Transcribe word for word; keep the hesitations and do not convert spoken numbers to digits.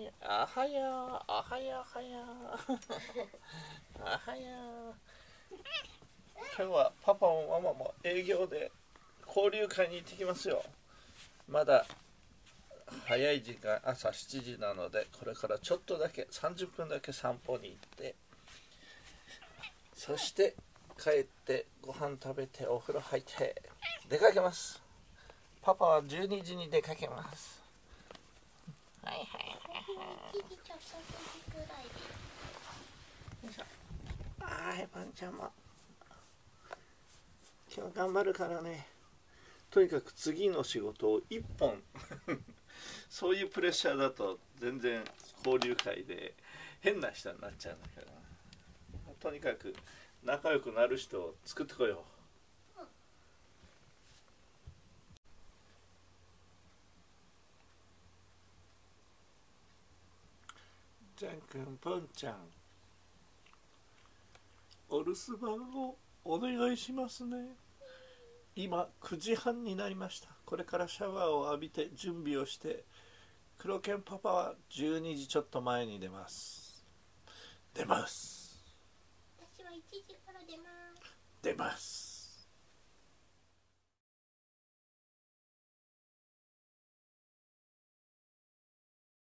い、あはや、あはやはや、あはや。今日はパパもママも営業で交流会に行ってきますよ。まだ早い時間、朝しちじなので、これからちょっとだけさんじゅっぷんだけ散歩に行って、そして帰ってご飯食べてお風呂入って出かけます。パパはじゅうにじに出かけます。はいはいはいはい。はい、パンちゃんも今日頑張るからね。とにかく次の仕事をいっぽんそういうプレッシャーだと全然交流会で変な人になっちゃうんだけど、とにかく仲良くなる人を作ってこよう。ジャン君、ポンちゃん、お留守番をお願いしますね。今くじはんになりました。これからシャワーを浴びて準備をして、黒犬パパはじゅうにじちょっと前に出ます。出ます。 私はいちじから出ます。 出ます。